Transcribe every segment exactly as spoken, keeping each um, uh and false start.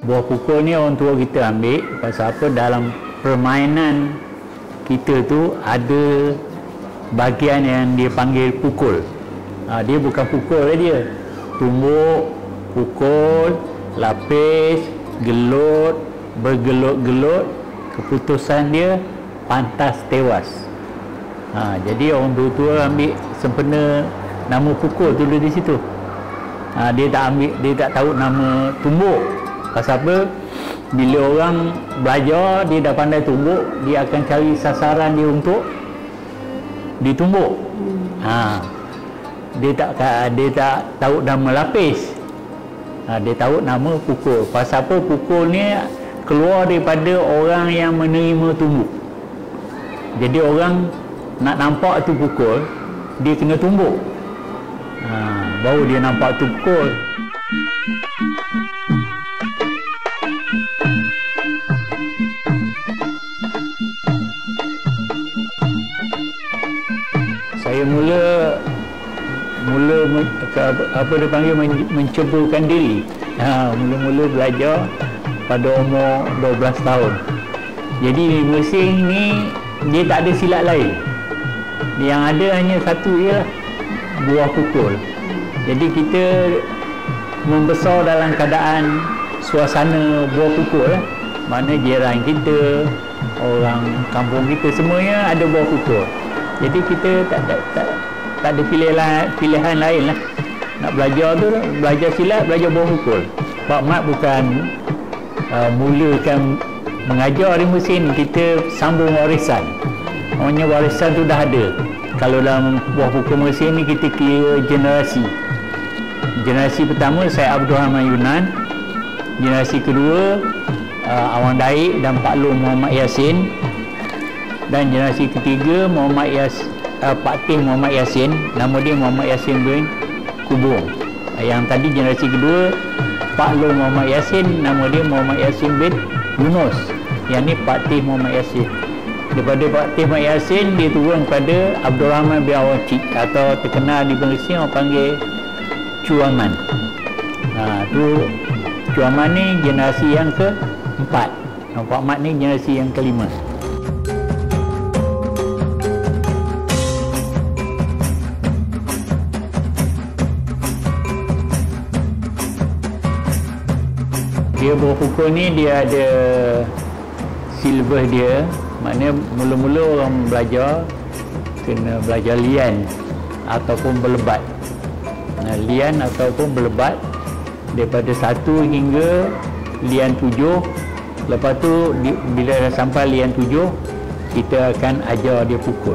buah pukul ni orang tua kita ambil pasal apa, dalam permainan kita tu ada bahagian yang dia panggil pukul. Ha, dia bukan pukul dia, tumbuk, pukul, lapis, gelut, bergelut-gelut, keputusan dia pantas tewas. Ha, jadi orang tua-tua ambil sempena nama pukul tu di situ. Ha, dia tak ambil, dia tak tahu nama tumbuk. Pasal apa? Bila orang belajar, dia dah pandai tumbuk, dia akan cari sasaran dia untuk ditumbuk. Ha, dia tak dia tak tahu nama lapis. Ha, dia tahu nama pukul. Pasal apa? Pukul ni keluar daripada orang yang menerima tumbuk. Jadi orang nak nampak tu pukul, dia kena tumbuk. Ha, baru dia nampak tu pukul. Saya mula mula apa dia panggil menceburkan diri. Ha, mula-mula belajar pada umur dua belas tahun. Jadi mesin ni dia tak ada silat lain. Yang ada hanya satu ialah buah pukul. Jadi kita membesar dalam keadaan suasana buah pukul lah. Mana jiran kita, orang kampung kita semuanya ada buah pukul. Jadi kita tak tak tak, tak ada pilihan pilihan lain lah. Nak belajar tu, belajar silat, belajar buah pukul. Pak Mat bukan uh, mulakan mengajar di mesin, kita sambung warisan. Maksudnya warisan tu dah ada. Kalau dalam buah pukul mesin ni kita kira generasi. Generasi pertama saya Abdul Rahman Yunan. Generasi kedua uh, Awang Daik dan Pak Long Muhammad Yasin. Dan generasi ketiga Muhammad Yas, uh, Pak Teh Muhammad Yasin. Nama dia Muhammad Yasin bin Kubung. Uh, yang tadi generasi kedua Pak Long Muhammad Yasin, nama dia Muhammad Yasin bin Yunus. Yang ni Pak Teh Muhammad Yasin. Daripada Pak Teh Muhammad Yasin dia turun kepada Abdul Rahman bin Awacik, atau terkenal di Malaysia orang panggil Cuaman. Ha, tu Cuaman ni generasi yang keempat. Pak Mat ni generasi yang kelima. Dia buah pukul ni dia ada silver dia. Maknanya mula-mula orang belajar kena belajar lian ataupun berlebat. Nah, lian ataupun berlebat daripada satu hingga lian tujuh. Lepas tu bila dah sampai lian tujuh, kita akan ajar dia pukul.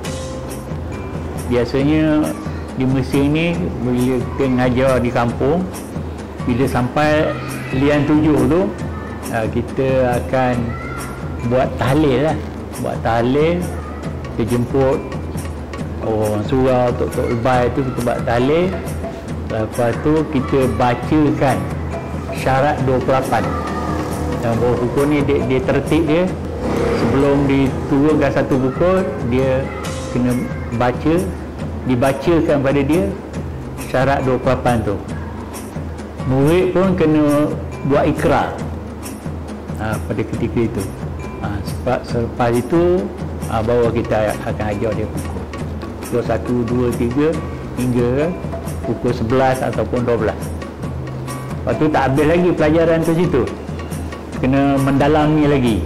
Biasanya di mesin ni bila kita mengajar di kampung, bila sampai lian tujuh tu, kita akan buat tahlil lah. Buat tahlil, kita jemput orang surau, tok-tok lebay tu, kita buat tahlil. Lepas tu kita bacakan syarat dua puluh lapan. Dan buah pukul ni dia, dia tertib dia. Sebelum diturunkan satu pukul, dia kena baca, dibacakan pada dia syarat dua puluh lapan tu. Murid pun kena buat ikrar ha, pada ketika itu. Ha, sebab selepas itu ha, baru kita akan ajar dia pukul. Pukul satu, dua, tiga hingga pukul sebelas ataupun dua belas. Lepas tu tak habis lagi pelajaran tu situ. Kena mendalami lagi.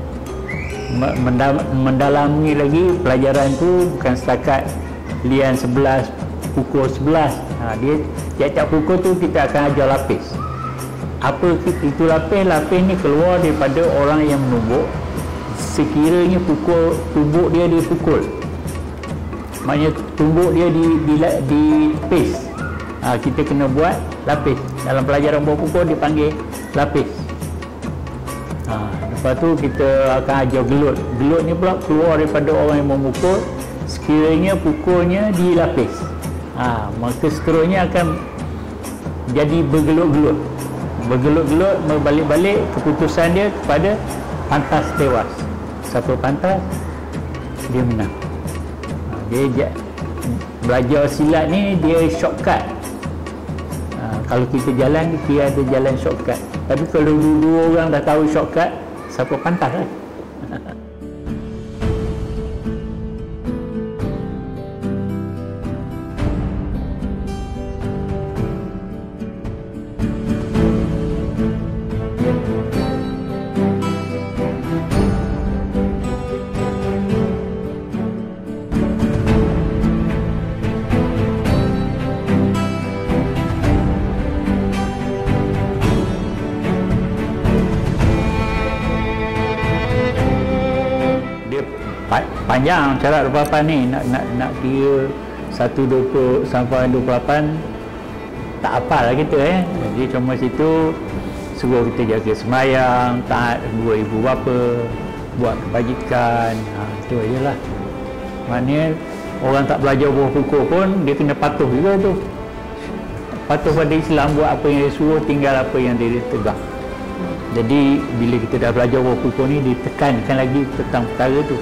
Mendalami lagi pelajaran tu, bukan setakat lian sebelas, pukul sebelas. Ha, dia tiap-tiap pukul tu kita akan ajar lapis. Apa itu lapis? Lapis ni keluar daripada orang yang menumbuk. Sekiranya pukul tumbuk dia dipukul, maknanya tumbuk dia di di, di paste. Ha, kita kena buat lapis. Dalam pelajaran buah pukul dipanggil lapis. Ha, lepas tu kita akan ajar gelut. Gelut ni pula keluar daripada orang yang memukul. Sekiranya pukulnya dilapis, ha, maka seterusnya akan jadi bergelut-gelut. Bergelut-gelut, berbalik-balik, keputusan dia kepada pantas tewas. Siapa pantas, dia menang. Ha, dia belajar silat ni dia shortcut. Ha, Kalau kita jalan, kita ada jalan shortcut. Tapi kalau dua orang dah tahu shortcut, siapa pantas kan? Panjang syarat dua puluh lapan ni, nak nak nak kira satu dua puluh sampai dua puluh lapan tak hafal lah kita eh. Jadi cuma situ suruh kita jaga sembahyang, taat dua ibu bapa, buat kebajikan, ha, itu aje lah. Maknanya orang tak belajar buah pukul pun dia kena patuh juga tu. Patuh pada Islam, buat apa yang dia suruh, tinggal apa yang dia tegak. Jadi bila kita dah belajar buah pukul ni, ditekankan lagi tentang perkara tu.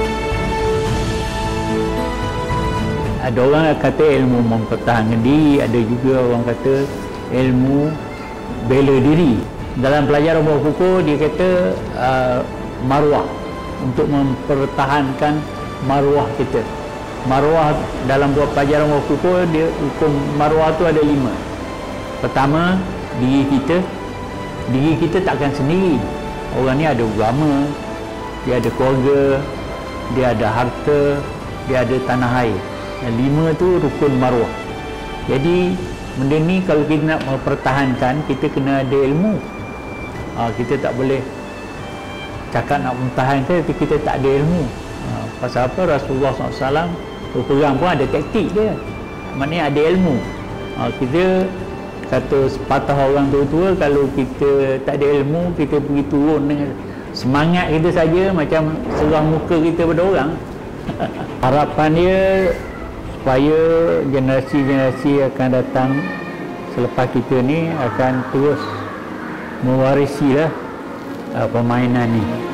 Ada orang kata ilmu mempertahankan diri, ada juga orang kata ilmu bela diri. Dalam pelajaran buah pukul dia kata uh, maruah, untuk mempertahankan maruah kita. Maruah dalam buah pelajaran buah pukul, dia hukum maruah tu ada lima. Pertama, diri kita. Diri kita takkan sendiri. Orang ni ada agama, dia ada keluarga, dia ada harta, dia ada tanah air. Lima tu rukun maruah. Jadi benda ni kalau kita nak mempertahankan, kita kena ada ilmu. Ha, kita tak boleh cakap nak mempertahankan tapi kita tak ada ilmu. Ha, pasal apa? Rasulullah sallallahu alaihi wasallam berperang pun ada taktik dia. Maknanya ada ilmu. Ha, kita kata sepatah orang tua-tua, kalau kita tak ada ilmu, kita pergi turun dengan semangat kita saja macam serang muka kita pada orang. Harapan dia supaya generasi-generasi akan datang selepas kita ni akan terus mewarisi lah uh, permainan ni.